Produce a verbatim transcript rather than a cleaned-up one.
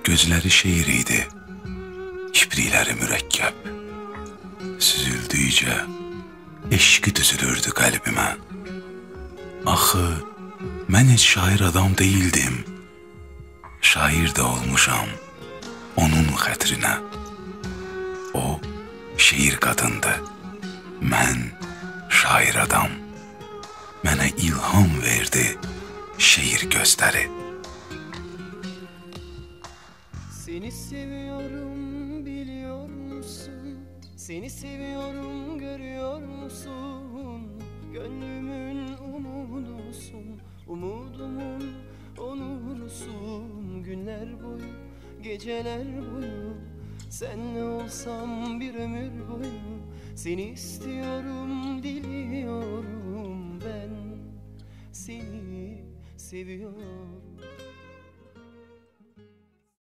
Gözleri şehir idi, kiprikleri mürekkep. Süzüldükçe eşki düzülürdü kalbime. Axı, mən heç şair adam değildim. Şair de olmuşam onun xətrinə. O şehir qadındı, mən şair adam. Mənə ilham verdi şehir gözləri. Seni seviyorum biliyor musun? Seni seviyorum görüyor musun? Gönlümün umudusun, umudumun onurusun. Günler boyu, geceler boyu, senle olsam bir ömür boyu. Seni istiyorum, diliyorum, ben seni seviyorum.